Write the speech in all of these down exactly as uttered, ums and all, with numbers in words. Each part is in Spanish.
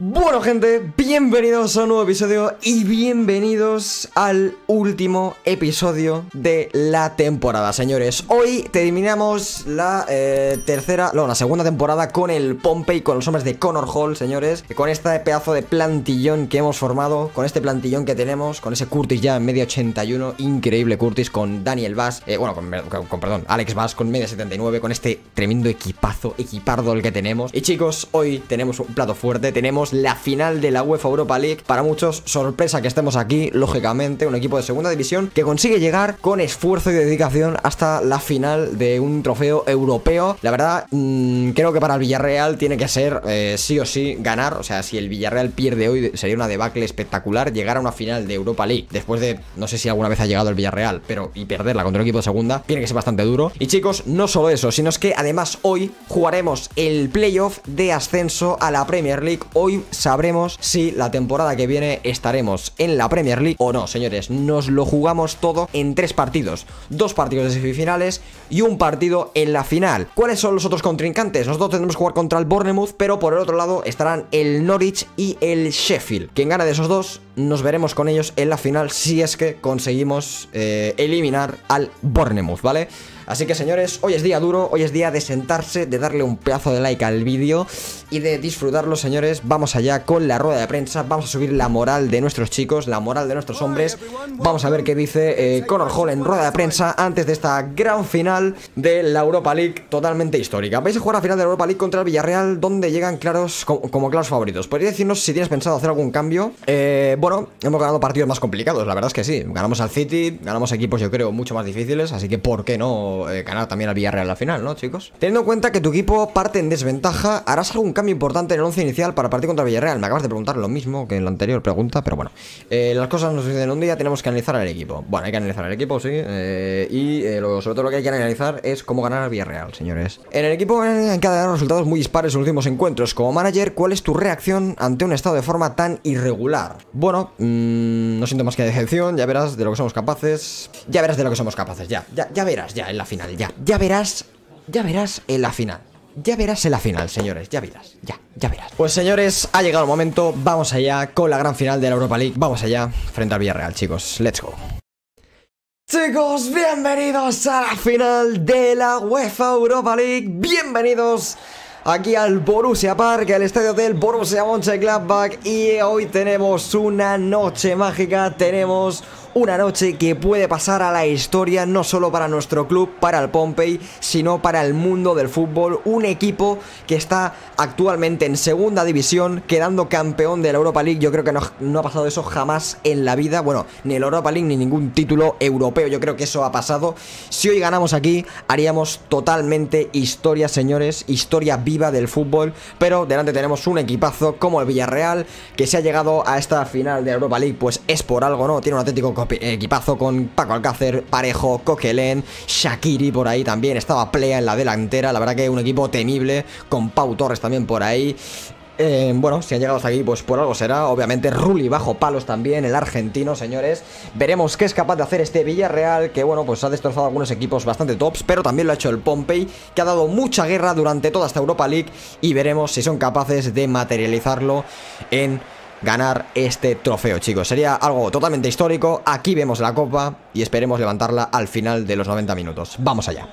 Bueno, gente, bienvenidos a un nuevo episodio y bienvenidos al último episodio de la temporada, señores. Hoy terminamos la eh, tercera, no, la segunda temporada con el Pompey, con los hombres de Connor Hall, señores. Con este pedazo de plantillón que hemos formado, con este plantillón que tenemos, con ese Curtis ya en media ochenta y uno, increíble Curtis, con Daniel Bass, eh, bueno, con, con, con, perdón, Alex Bass con media setenta y nueve, con este tremendo equipazo, equipardo el que tenemos. Y chicos, hoy tenemos un plato fuerte, tenemos la final de la UEFA Europa League. Para muchos, sorpresa que estemos aquí, lógicamente, un equipo de segunda división que consigue llegar con esfuerzo y dedicación hasta la final de un trofeo europeo. La verdad, mmm, creo que para el Villarreal tiene que ser eh, sí o sí ganar. O sea, si el Villarreal pierde hoy, sería una debacle espectacular llegar a una final de Europa League después de, no sé si alguna vez ha llegado el Villarreal, pero y perderla contra un equipo de segunda tiene que ser bastante duro. Y chicos, no solo eso, sino es que además hoy jugaremos el playoff de ascenso a la Premier League. Hoy sabremos si la temporada que viene estaremos en la Premier League o no, señores. Nos lo jugamos todo en tres partidos, dos partidos de semifinales y un partido en la final. ¿Cuáles son los otros contrincantes? Nosotros tendremos que jugar contra el Bournemouth, pero por el otro lado estarán el Norwich y el Sheffield. Quien gane de esos dos, nos veremos con ellos en la final si es que conseguimos eh, eliminar al Bournemouth, ¿vale? Así que, señores, hoy es día duro, hoy es día de sentarse, de darle un pedazo de like al vídeo y de disfrutarlo, señores. Vamos allá con la rueda de prensa, vamos a subir la moral de nuestros chicos, la moral de nuestros hombres. Vamos a ver qué dice eh, Connor Hall en rueda de prensa antes de esta gran final de la Europa League totalmente histórica. Vais a jugar a final de la Europa League contra el Villarreal, donde llegan claros como, como claros favoritos. ¿Podrías decirnos si tienes pensado hacer algún cambio? Eh, bueno, hemos ganado partidos más complicados, la verdad es que sí. Ganamos al City, ganamos equipos yo creo mucho más difíciles, así que ¿por qué no Eh, ganar también al Villarreal al final, ¿no, chicos? Teniendo en cuenta que tu equipo parte en desventaja, ¿harás algún cambio importante en el once inicial para partir contra el Villarreal? Me acabas de preguntar lo mismo que en la anterior pregunta, pero bueno, eh, las cosas nos suceden un día, tenemos que analizar al equipo. Bueno, hay que analizar al equipo, sí, eh, y eh, lo, sobre todo lo que hay que analizar es cómo ganar al Villarreal, señores. En el equipo han quedado resultados muy dispares en los últimos encuentros. Como manager, ¿cuál es tu reacción ante un estado de forma tan irregular? Bueno, mmm, no siento más que decepción, ya verás de lo que somos capaces. Ya verás de lo que somos capaces, ya, ya, ya verás, ya en la final, ya. Ya verás, ya verás en la final. Ya verás en la final, señores, ya verás, ya, ya verás. Pues señores, ha llegado el momento, vamos allá con la gran final de la Europa League. Vamos allá, frente al Villarreal, chicos, let's go. Chicos, bienvenidos a la final de la UEFA Europa League. Bienvenidos aquí al Borussia Park, al estadio del Borussia Mönchengladbach. Y hoy tenemos una noche mágica, tenemos una noche que puede pasar a la historia, no solo para nuestro club, para el Pompey, sino para el mundo del fútbol. Un equipo que está actualmente en segunda división, quedando campeón de la Europa League. Yo creo que no, no ha pasado eso jamás en la vida. Bueno, ni la Europa League ni ningún título europeo. Yo creo que eso ha pasado. Si hoy ganamos aquí, haríamos totalmente historia, señores. Historia viva del fútbol. Pero delante tenemos un equipazo como el Villarreal, que se ha llegado a esta final de la Europa League, pues es por algo, ¿no? Tiene un auténtico equipazo con Paco Alcácer, Parejo, Coquelin, Shaqiri por ahí también, estaba Plea en la delantera, la verdad que un equipo temible, con Pau Torres también por ahí. Eh, bueno, si han llegado hasta aquí, pues por algo será. Obviamente Rulli bajo palos también, el argentino, señores. Veremos qué es capaz de hacer este Villarreal, que bueno, pues ha destrozado algunos equipos bastante tops, pero también lo ha hecho el Pompey, que ha dado mucha guerra durante toda esta Europa League, y veremos si son capaces de materializarlo en ganar este trofeo, chicos. Sería algo totalmente histórico. Aquí vemos la copa y esperemos levantarla al final de los noventa minutos. Vamos allá.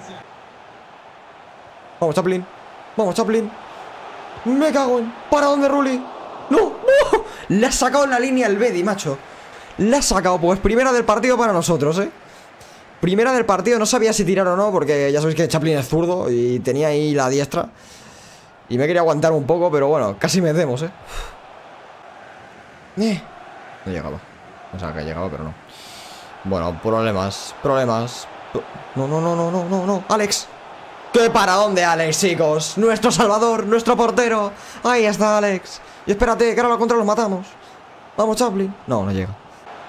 Vamos, Chaplin. Vamos, Chaplin. Me cago en... ¿Para dónde, Rulli? ¡No! ¡No! Le ha sacado en la línea el Bedi, macho. Le ha sacado, pues primera del partido para nosotros, ¿eh? Primera del partido. No sabía si tirar o no, porque ya sabéis que Chaplin es zurdo y tenía ahí la diestra y me quería aguantar un poco, pero bueno, casi me demos, ¿eh? Eh. No llegaba. O sea, que llegaba, pero no. Bueno, problemas, problemas. No, no, no, no, no, no, no. Alex. ¿Qué para dónde, Alex, chicos? Nuestro salvador, nuestro portero. Ahí está, Alex. Y espérate, que ahora contra los matamos. Vamos, Chaplin. No, no llega.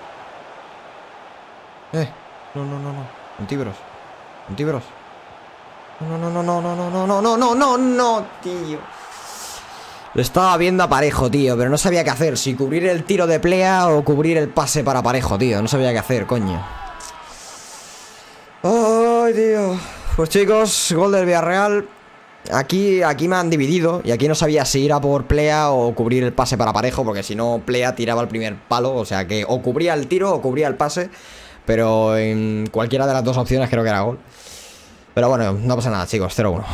Eh. No, no, no, no. Antibros. Antibros. No, no, no, no, no, no, no, no, no, no, no, no, tío. Lo estaba viendo a Parejo, tío, pero no sabía qué hacer. Si cubrir el tiro de Plea o cubrir el pase para Parejo, tío. No sabía qué hacer, coño. Ay, tío. Pues chicos, gol del Villarreal. Aquí, aquí me han dividido y aquí no sabía si ir a por Plea o cubrir el pase para Parejo, porque si no Plea tiraba el primer palo, o sea que o cubría el tiro o cubría el pase, pero en cualquiera de las dos opciones creo que era gol. Pero bueno, no pasa nada, chicos, cero uno.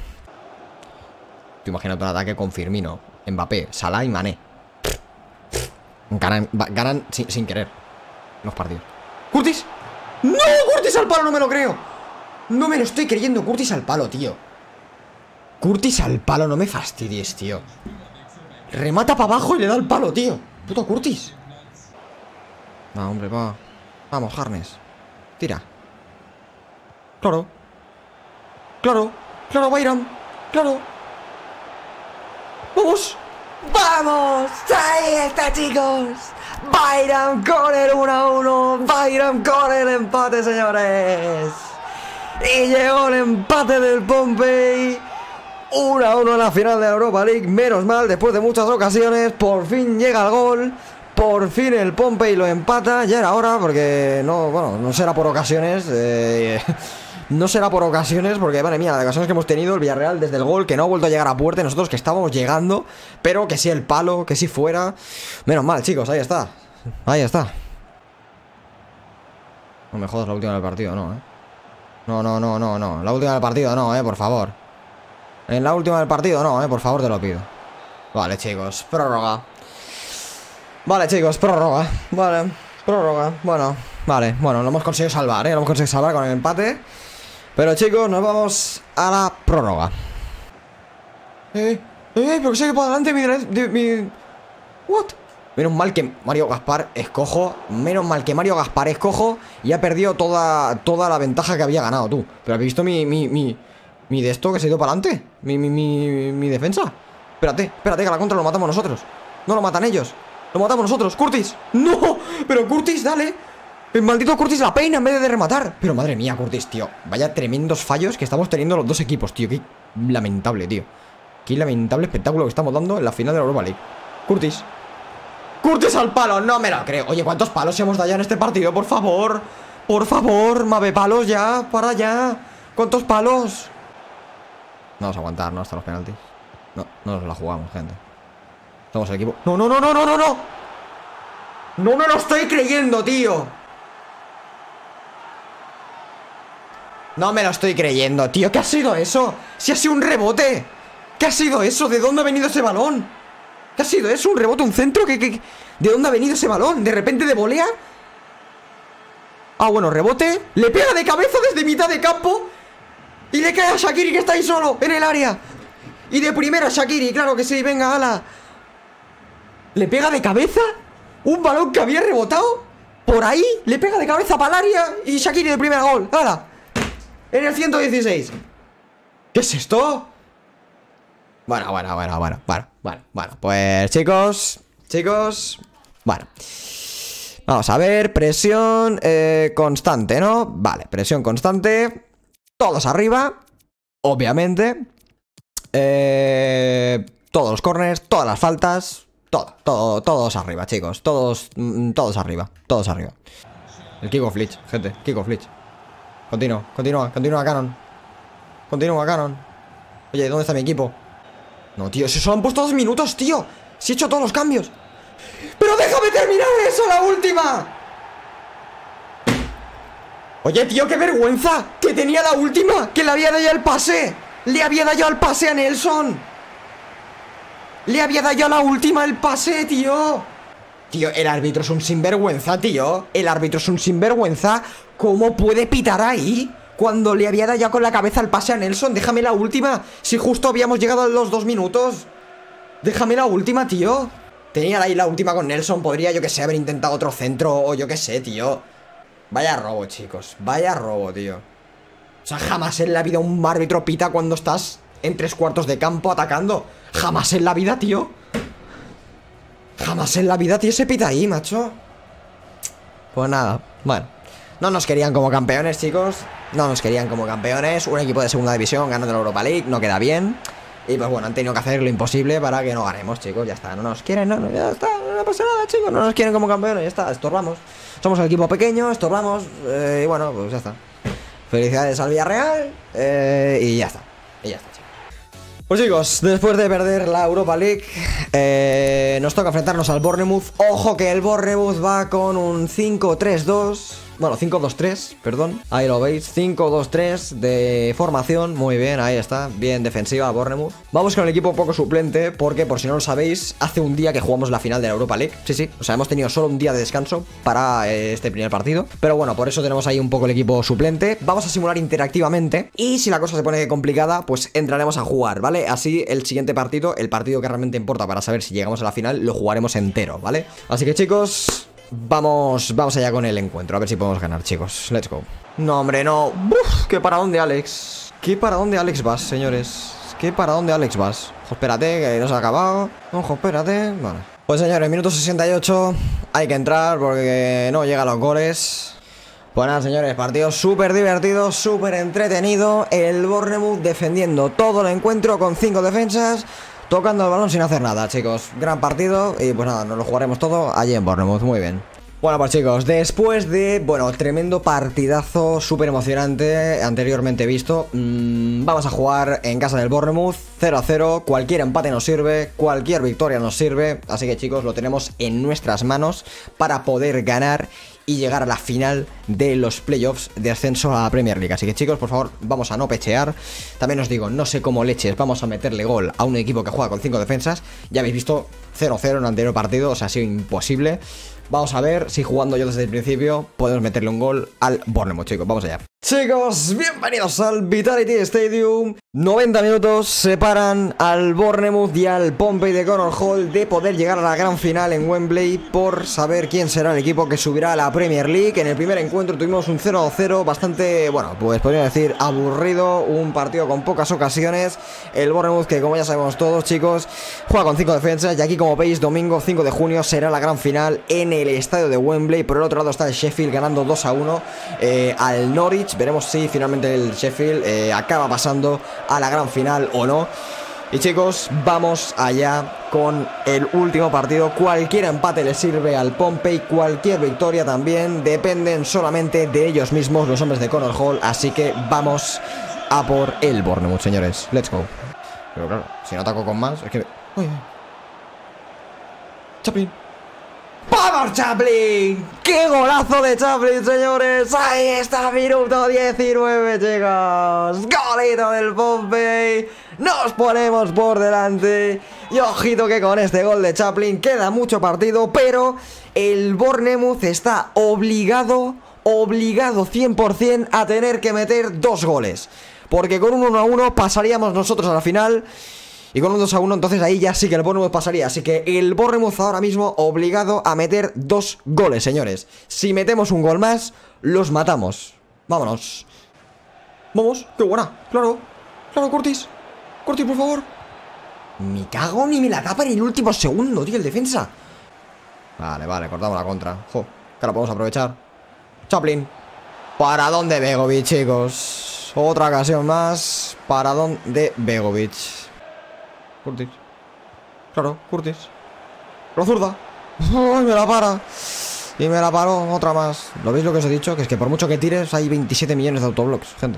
Te imaginas un ataque con Firmino, Mbappé, Salah y Mané. Ganan, ganan sin, sin querer los partidos. ¡Curtis! ¡No! ¡Curtis al palo! No me lo creo. No me lo estoy creyendo. Curtis al palo, tío. Curtis al palo, no me fastidies, tío. Remata para abajo y le da el palo, tío. Puto Curtis. No, hombre, va. Vamos, Harnes. Tira. Claro. Claro. Claro, Bayram. Claro. ¡Vamos! ¡Vamos! ¡Ahí está, chicos! Bayram con el uno a uno. Bayram con el empate, señores. Y llegó el empate del Pompey. uno a uno en la final de la Europa League. Menos mal, después de muchas ocasiones, por fin llega el gol. Por fin el Pompey lo empata. Ya era hora, porque no, bueno, no será por ocasiones. Eh, no será por ocasiones, porque madre mía, las ocasiones que hemos tenido, el Villarreal desde el gol, que no ha vuelto a llegar a puerta, y nosotros que estábamos llegando, pero que sí el palo, que sí fuera. Menos mal, chicos, ahí está. Ahí está. No me jodas la última del partido, no, eh. No, no, no, no, no. La última del partido, no, eh, por favor. En la última del partido, no, eh, por favor, te lo pido. Vale, chicos, prórroga. Vale, chicos, prórroga. Vale, prórroga. Bueno, vale, bueno, lo hemos conseguido salvar, eh. Lo hemos conseguido salvar con el empate. Pero, chicos, nos vamos a la prórroga. Eh, eh, pero que sigue para adelante mi, de, mi... What? Menos mal que Mario Gaspar es cojo. Menos mal que Mario Gaspar es cojo y ha perdido toda, toda la ventaja que había ganado, tú. Pero ¿habéis visto mi, mi, mi, mi de esto que se ha ido para adelante? Mi, mi, mi, mi defensa. Espérate, espérate, que a la contra lo matamos nosotros. No lo matan ellos. Lo matamos nosotros. ¡Curtis! ¡No! Pero Curtis, dale. El maldito Curtis la peina en vez de rematar. Pero madre mía, Curtis, tío. Vaya tremendos fallos que estamos teniendo los dos equipos, tío. Qué lamentable, tío. Qué lamentable espectáculo que estamos dando en la final de la Europa League. Curtis. ¡Curtis al palo! No me lo creo. Oye, ¿cuántos palos hemos dado ya en este partido? Por favor. Por favor, Mave, palos ya. Para ya. ¿Cuántos palos? No vamos a aguantar, ¿no? Hasta los penaltis. No, no nos la jugamos, gente. Somos el equipo. No, no, no, no, no, no, no. No me lo estoy creyendo, tío. No me lo estoy creyendo, tío. ¿Qué ha sido eso? Si ha sido un rebote. ¿Qué ha sido eso? ¿De dónde ha venido ese balón? ¿Qué ha sido eso? ¿Un rebote? ¿Un centro? ¿Qué, qué? ¿De dónde ha venido ese balón? ¿De repente de volea? Ah, bueno, rebote. Le pega de cabeza desde mitad de campo y le cae a Shaqiri, que está ahí solo en el área. Y de primera Shaqiri, claro que sí. Venga, ala. Le pega de cabeza un balón que había rebotado por ahí. Le pega de cabeza para el área y Shaqiri de primer gol. Ala. En el ciento dieciséis. ¿Qué es esto? Bueno, bueno, bueno, bueno, bueno, bueno, bueno, pues chicos, chicos, bueno, vamos a ver, presión eh, constante, ¿no? Vale, presión constante, todos arriba, obviamente, eh, todos los corners, todas las faltas, todo, todo, todos arriba, chicos, todos, todos arriba, todos arriba. El kick of glitch, gente, kick of glitch. Continúa, continúa, continúa Canon, continúa Canon. Oye, ¿dónde está mi equipo? No, tío, si solo han puesto dos minutos, tío. Si he hecho todos los cambios. ¡Pero déjame terminar eso, la última! Oye, tío, qué vergüenza. Que tenía la última, que le había dado ya el pase. Le había dado ya el pase a Nelson. Le había dado ya la última el pase, tío. Tío, el árbitro es un sinvergüenza, tío. El árbitro es un sinvergüenza. ¿Cómo puede pitar ahí? Cuando le había dado ya con la cabeza el pase a Nelson. Déjame la última. Si justo habíamos llegado a los dos minutos. Déjame la última, tío. Tenía ahí la última con Nelson. Podría, yo que sé, haber intentado otro centro. O yo que sé, tío. Vaya robo, chicos. Vaya robo, tío. O sea, jamás en la vida un árbitro pita cuando estás en tres cuartos de campo atacando. Jamás en la vida, tío. Jamás en la vida, tío, se pita ahí, macho. Pues nada, bueno. No nos querían como campeones, chicos. No nos querían como campeones. Un equipo de segunda división ganando la Europa League. No queda bien. Y pues bueno, han tenido que hacer lo imposible para que no ganemos, chicos. Ya está, no nos quieren, no, no, ya está. No pasa nada, chicos. No nos quieren como campeones, ya está, estorbamos. Somos el equipo pequeño, estorbamos. Eh, y bueno, pues ya está. Felicidades al Villarreal. Eh, y ya está. Y ya está, chicos. Pues chicos, después de perder la Europa League, eh, nos toca enfrentarnos al Bournemouth. Ojo que el Bournemouth va con un cinco tres dos. Bueno, cinco dos tres, perdón. Ahí lo veis, cinco dos tres de formación. Muy bien, ahí está, bien defensiva Bournemouth. Vamos con el equipo un poco suplente, porque por si no lo sabéis, hace un día que jugamos la final de la Europa League. Sí, sí, o sea, hemos tenido solo un día de descanso para eh, este primer partido. Pero bueno, por eso tenemos ahí un poco el equipo suplente. Vamos a simular interactivamente y si la cosa se pone complicada, pues entraremos a jugar, ¿vale? Así el siguiente partido, el partido que realmente importa para saber si llegamos a la final, lo jugaremos entero, ¿vale? Así que chicos, Vamos, vamos allá con el encuentro. A ver si podemos ganar, chicos. Let's go. No, hombre, no. Uf, ¿qué para dónde, Alex? ¿Qué para dónde, Alex, vas, señores? ¿Qué para dónde, Alex, vas? Ojo, espérate, que no se ha acabado. Ojo, espérate. Vale. Pues, señores, minuto sesenta y ocho. Hay que entrar porque no llegan los goles. Pues nada, señores, partido súper divertido, súper entretenido. El Bournemouth defendiendo todo el encuentro con cinco defensas, tocando el balón sin hacer nada, chicos. Gran partido y pues nada, nos lo jugaremos todo allí en Bournemouth, muy bien. Bueno, pues chicos, después de, bueno, tremendo partidazo, súper emocionante, anteriormente visto, mmm, vamos a jugar en casa del Bournemouth, cero a cero, cualquier empate nos sirve, cualquier victoria nos sirve, así que chicos, lo tenemos en nuestras manos para poder ganar y llegar a la final de los playoffs de ascenso a la Premier League. Así que chicos, por favor, vamos a no pechear. También os digo, no sé cómo leches vamos a meterle gol a un equipo que juega con cinco defensas. Ya habéis visto cero cero en el anterior partido, o sea, ha sido imposible. Vamos a ver si jugando yo desde el principio podemos meterle un gol al Bournemouth, chicos. Vamos allá. Chicos, bienvenidos al Vitality Stadium. noventa minutos separan al Bournemouth y al Pompey de Connor Hall de poder llegar a la gran final en Wembley por saber quién será el equipo que subirá a la Premier League. En el primer encuentro tuvimos un cero a cero bastante, bueno, pues podría decir aburrido, un partido con pocas ocasiones. El Bournemouth, que como ya sabemos todos, chicos, juega con cinco defensas y aquí, como veis, domingo cinco de junio será la gran final en el estadio de Wembley. Por el otro lado está el Sheffield ganando dos a uno eh, al Norwich. Veremos si finalmente el Sheffield eh, acaba pasando a la gran final o no. Y chicos, vamos allá con el último partido. Cualquier empate le sirve al Pompey, cualquier victoria también. Dependen solamente de ellos mismos, los hombres de Connor Hall. Así que vamos a por el Bournemouth, señores. Let's go. Pero claro, si no ataco con más, es que... Uy. Chaplin. ¡Vamos, Chaplin! ¡Qué golazo de Chaplin, señores! ¡Ahí está, minuto diecinueve, chicos! ¡Golito del Pompey! ¡Nos ponemos por delante! Y ojito que con este gol de Chaplin queda mucho partido, pero el Bournemouth está obligado, obligado cien por cien a tener que meter dos goles. Porque con un uno a uno pasaríamos nosotros a la final. Y con un dos a uno, entonces ahí ya sí que el Bournemouth pasaría. Así que el Bournemouth ahora mismo obligado a meter dos goles, señores. Si metemos un gol más, los matamos. Vámonos. Vamos, qué buena. Claro, claro, Curtis. Curtis, por favor. Me cago ni me la tapa en el último segundo, tío, el defensa. Vale, vale, cortamos la contra. Jo, que ahora podemos aprovechar. Chaplin. ¿Para dónde Begovic, chicos? Otra ocasión más. ¿Para dónde Begovic? Curtis. Claro, Curtis. La zurda. ¡Ay, me la para! Y me la paró otra más. ¿Lo veis lo que os he dicho? Que es que por mucho que tires hay veintisiete millones de autoblocks, gente.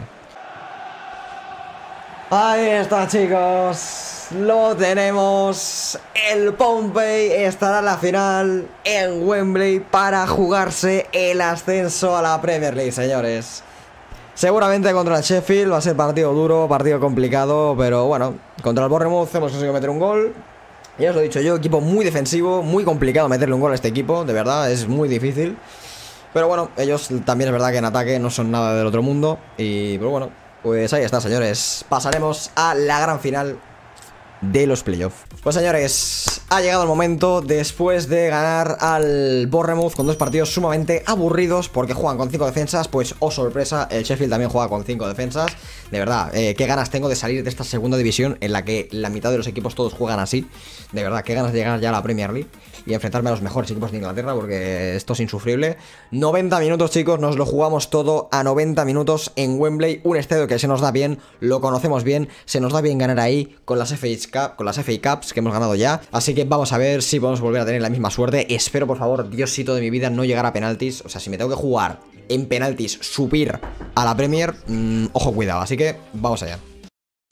Ahí está, chicos. Lo tenemos. El Pompey estará en la final en Wembley para jugarse el ascenso a la Premier League, señores. Seguramente contra el Sheffield va a ser partido duro, partido complicado, pero bueno, contra el Bournemouth hemos conseguido meter un gol. Ya os lo he dicho yo, equipo muy defensivo, muy complicado meterle un gol a este equipo, de verdad, es muy difícil. Pero bueno, ellos también es verdad que en ataque no son nada del otro mundo. Y pero bueno, pues ahí está, señores. Pasaremos a la gran final de los playoffs. Pues señores, ha llegado el momento después de ganar al Bournemouth con dos partidos sumamente aburridos porque juegan con cinco defensas. Pues oh sorpresa, el Sheffield también juega con cinco defensas. De verdad, eh, qué ganas tengo de salir de esta segunda división en la que la mitad de los equipos todos juegan así. De verdad, qué ganas de llegar ya a la Premier League y enfrentarme a los mejores equipos de Inglaterra, porque esto es insufrible. noventa minutos, chicos, nos lo jugamos todo a noventa minutos en Wembley, un estadio que se nos da bien, lo conocemos bien, se nos da bien ganar ahí con las F A Cup, con las F A Cups que hemos ganado ya. Así que vamos a ver si podemos volver a tener la misma suerte. Espero, por favor, Diosito de mi vida, no llegar a penaltis. O sea, si me tengo que jugar en penaltis, subir a la Premier, mmm, ojo, cuidado. Así que vamos allá.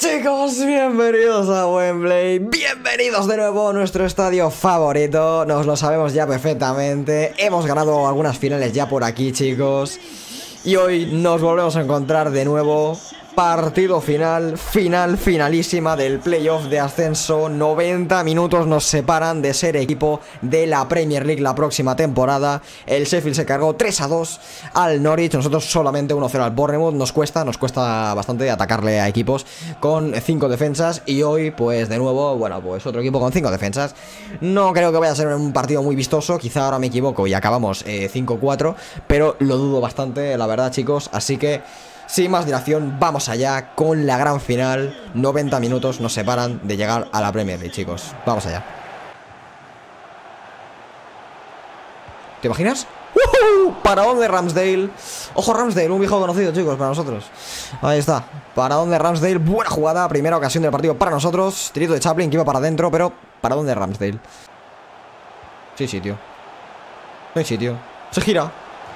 Chicos, bienvenidos a Wembley, bienvenidos de nuevo a nuestro estadio favorito, nos lo sabemos ya perfectamente, hemos ganado algunas finales ya por aquí, chicos, y hoy nos volvemos a encontrar de nuevo. Partido final, final, finalísima del playoff de ascenso. noventa minutos nos separan de ser equipo de la Premier League la próxima temporada. El Sheffield se cargó tres a dos al Norwich. Nosotros solamente uno cero al Bournemouth. Nos cuesta, nos cuesta bastante atacarle a equipos con cinco defensas. Y hoy, pues de nuevo, bueno, pues otro equipo con cinco defensas. No creo que vaya a ser un partido muy vistoso. Quizá ahora me equivoco y acabamos eh, cinco cuatro. Pero lo dudo bastante, la verdad, chicos. Así que sin más dilación, vamos allá con la gran final. noventa minutos nos separan de llegar a la Premier League, chicos. Vamos allá. ¿Te imaginas? ¡Uh! Paradón de Ramsdale. Ojo, Ramsdale, un viejo conocido, chicos, para nosotros. Ahí está. Paradón de Ramsdale. Buena jugada. Primera ocasión del partido para nosotros. Tirito de Chaplin que iba para adentro, pero paradón de Ramsdale. Sí, sitio. No hay sitio. Se gira.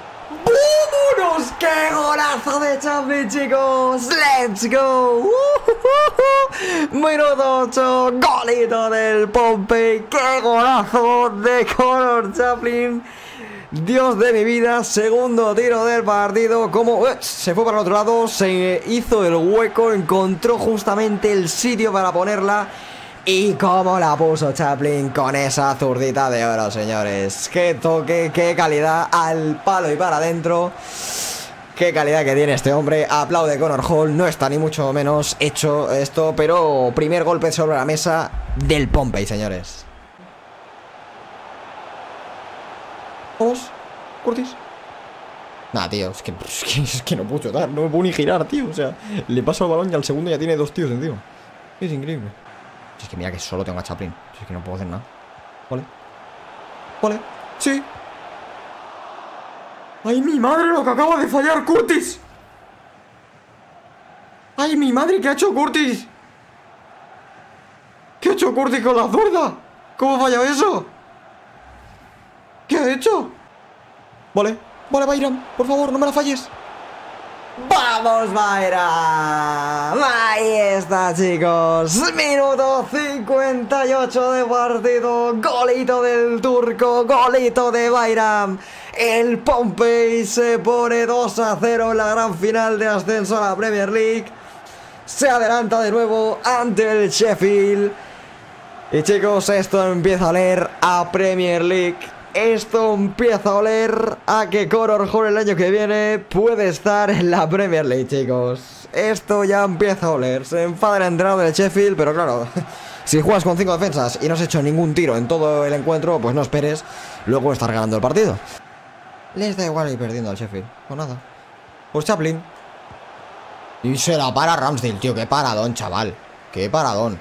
¡Qué golazo de Chaplin, chicos! ¡Let's go! Uh, uh, uh. Minuto ocho, golito del Pompey. ¡Qué golazo de Conor Chaplin! Dios de mi vida, segundo tiro del partido. Como uh, se fue para el otro lado, se hizo el hueco, encontró justamente el sitio para ponerla. Y cómo la puso Chaplin con esa zurdita de oro, señores. Qué toque, qué calidad al palo y para adentro. Qué calidad que tiene este hombre. Aplaude Connor Hall. No está ni mucho menos hecho esto, pero primer golpe sobre la mesa del Pompey, señores. Vamos, Curtis. Nah, tío, es que, es que, es que no puedo chutar, no me puedo ni girar, tío. O sea, le paso el balón y al segundo ya tiene dos tíos encima. Es increíble. Es que mira que solo tengo a Chaplin. Es que no puedo hacer nada. Vale. Vale. Sí. ¡Ay, mi madre, lo que acaba de fallar Curtis! ¡Ay, mi madre, qué ha hecho Curtis! ¿Qué ha hecho Curtis con la zurda? ¿Cómo ha fallado eso? ¿Qué ha hecho? Vale, vale, Bayram, por favor, no me la falles. ¡Vamos, Bayram! Ahí está, chicos. Minuto cincuenta y ocho de partido. Golito del turco, golito de Bayram. El Pompey se pone dos a cero en la gran final de ascenso a la Premier League. Se adelanta de nuevo ante el Sheffield. Y chicos, esto empieza a oler a Premier League. Esto empieza a oler a que Conor Hall el año que viene puede estar en la Premier League, chicos. Esto ya empieza a oler. Se enfada el entrenador del Sheffield, pero claro, si juegas con cinco defensas y no has hecho ningún tiro en todo el encuentro, pues no esperes luego estar ganando el partido. Les da igual ir perdiendo al Sheffield, o nada. Pues Chaplin. Y se la para Ramsdale, tío. Qué paradón, chaval. Qué paradón.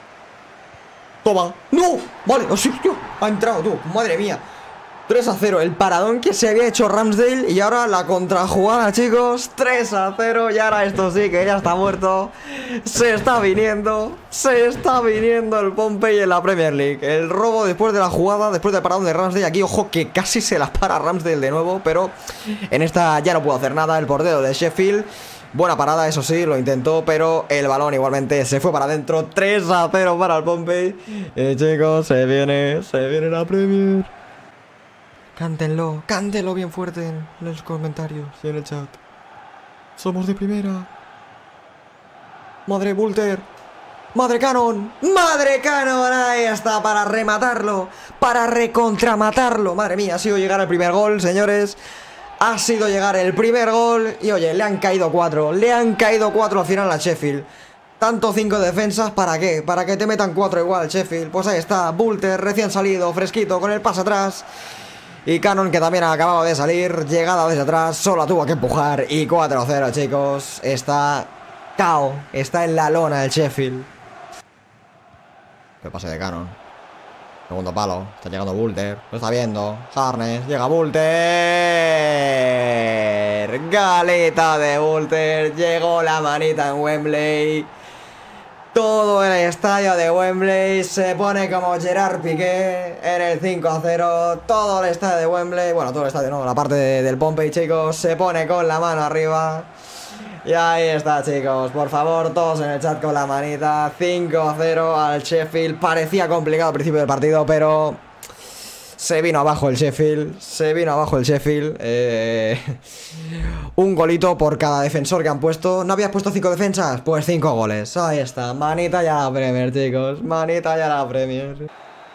Toma. ¡No! Vale, oh, sí, tío. Ha entrado, tú. Madre mía. tres a cero. El paradón que se había hecho Ramsdale. Y ahora la contrajugada, chicos. tres a cero. Y ahora esto sí que ya está muerto. Se está viniendo. Se está viniendo el Pompey en la Premier League. El robo después de la jugada. Después del paradón de Ramsdale. Aquí, ojo, que casi se la para Ramsdale de nuevo. Pero en esta ya no puedo hacer nada. El portero de Sheffield. Buena parada, eso sí, lo intentó, pero el balón igualmente se fue para adentro. tres a cero para el Pompey. Y chicos, se viene, se viene la Premier. Cántenlo, cántenlo bien fuerte en los comentarios y en el chat. Somos de primera. Madre Bulter. Madre Cannon. Madre Cannon. Ahí está para rematarlo. Para recontramatarlo. Madre mía, ha sido llegar al primer gol, señores. Ha sido llegar el primer gol. Y oye, le han caído cuatro. Le han caído cuatro al final a Sheffield. Tanto cinco defensas, ¿para qué? Para que te metan cuatro igual, Sheffield. Pues ahí está, Bulter, recién salido, fresquito, con el pase atrás. Y Cannon, que también acababa de salir, llegada desde atrás, solo tuvo que empujar. Y cuatro a cero, chicos. Está cao, está en la lona el Sheffield. ¿Qué pase de Cannon? Segundo palo, está llegando Bulter, lo está viendo, Harness, llega Bulter. Galeta de Bulter, llegó la manita en Wembley. Todo el estadio de Wembley se pone como Gerard Piqué en el cinco a cero. Todo el estadio de Wembley, bueno, todo el estadio no, la parte de, del Pompey, chicos, se pone con la mano arriba. Y ahí está, chicos, por favor, todos en el chat con la manita. Cinco cero al Sheffield. Parecía complicado al principio del partido, pero se vino abajo el Sheffield. Se vino abajo el Sheffield. Eh... Un golito por cada defensor que han puesto. ¿No habías puesto cinco defensas? Pues cinco goles. Ahí está, manita ya la Premier, chicos. Manita ya la Premier.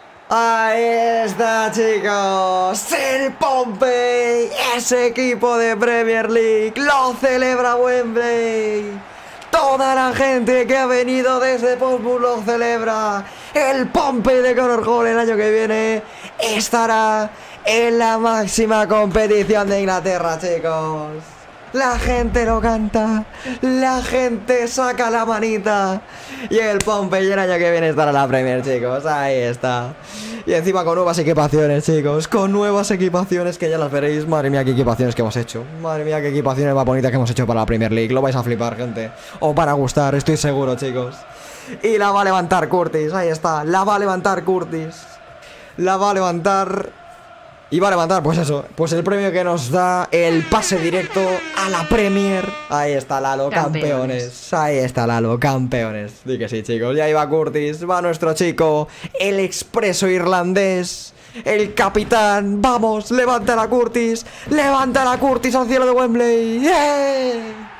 Ahí está, chicos, el Pompey, ese equipo de Premier League, lo celebra Wembley. Toda la gente que ha venido desde Portsmouth lo celebra. El Pompey de Conor Hall el año que viene estará en la máxima competición de Inglaterra, chicos. La gente lo canta, la gente saca la manita. Y el Pompey el año que viene estará en la Premier, chicos. Ahí está. Y encima con nuevas equipaciones, chicos. Con nuevas equipaciones que ya las veréis. Madre mía, qué equipaciones que hemos hecho. Madre mía, qué equipaciones más bonitas que hemos hecho para la Premier League. Lo vais a flipar, gente. Os van a gustar, estoy seguro, chicos. Y la va a levantar Curtis, ahí está. La va a levantar Curtis. La va a levantar... Y va a levantar, pues eso, pues el premio que nos da el pase directo a la Premier. Ahí está, Lalo, campeones. campeones. Ahí está, Lalo, campeones. Di que sí, chicos. Y ahí va Curtis, va nuestro chico, el expreso irlandés, el capitán. Vamos, levántala, Curtis. Levántala, Curtis, al cielo de Wembley. ¡Yeah!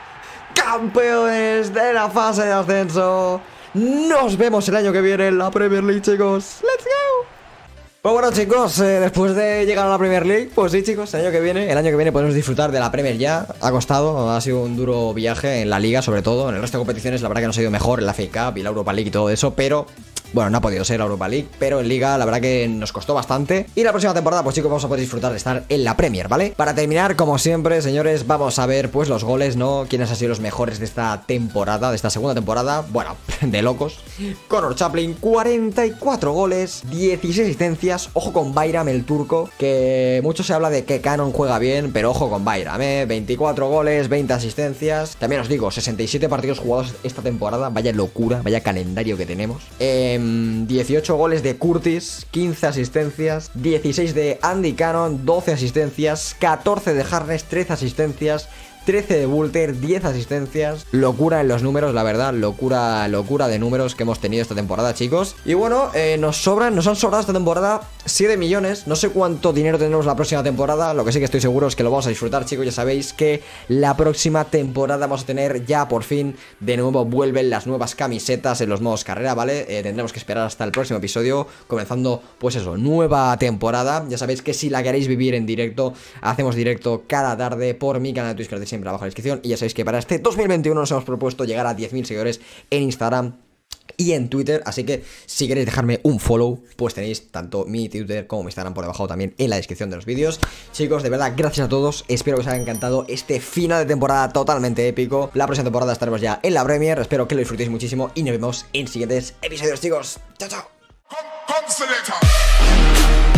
Campeones de la fase de ascenso. Nos vemos el año que viene en la Premier League, chicos. ¡Let's go! Pues bueno, chicos, eh, después de llegar a la Premier League, pues sí, chicos, el año que viene, el año que viene podemos disfrutar de la Premier ya. Ha costado, ha sido un duro viaje en la Liga, sobre todo. En el resto de competiciones la verdad que nos ha ido mejor, en la F A Cup y la Europa League y todo eso, pero... Bueno, no ha podido ser la Europa League, pero en Liga la verdad que nos costó bastante. Y la próxima temporada, pues chicos, vamos a poder disfrutar de estar en la Premier, ¿vale? Para terminar, como siempre, señores, vamos a ver pues los goles, ¿no? ¿Quiénes han sido los mejores de esta temporada, de esta segunda temporada? Bueno, de locos. Conor Chaplin, cuarenta y cuatro goles, dieciséis asistencias. Ojo con Bayram, el turco, que mucho se habla de que Cannon juega bien, pero ojo con Bayram, ¿eh? veinticuatro goles, veinte asistencias. También os digo, sesenta y siete partidos jugados esta temporada. Vaya locura, vaya calendario que tenemos. Eh... dieciocho goles de Curtis, quince asistencias, dieciséis de Andy Cannon, doce asistencias, catorce de Harness, trece asistencias, trece de Walter, diez asistencias. Locura en los números, la verdad, locura, locura de números que hemos tenido esta temporada, chicos. Y bueno, eh, nos sobran, nos han sobrado esta temporada siete millones. No sé cuánto dinero tendremos la próxima temporada. Lo que sí que estoy seguro es que lo vamos a disfrutar, chicos. Ya sabéis que la próxima temporada vamos a tener ya por fin, de nuevo vuelven las nuevas camisetas en los modos carrera, ¿vale? Eh, tendremos que esperar hasta el próximo episodio, comenzando, pues eso, nueva temporada. Ya sabéis que si la queréis vivir en directo, hacemos directo cada tarde por mi canal de Twitch, que os siempre abajo en la descripción. Y ya sabéis que para este dos mil veintiuno nos hemos propuesto llegar a diez mil seguidores en Instagram y en Twitter, así que si queréis dejarme un follow, pues tenéis tanto mi Twitter como mi Instagram por debajo también en la descripción de los vídeos. Chicos, de verdad, gracias a todos, espero que os haya encantado este final de temporada totalmente épico. La próxima temporada estaremos ya en la Premier, espero que lo disfrutéis muchísimo y nos vemos en siguientes episodios, chicos. Chao, chao.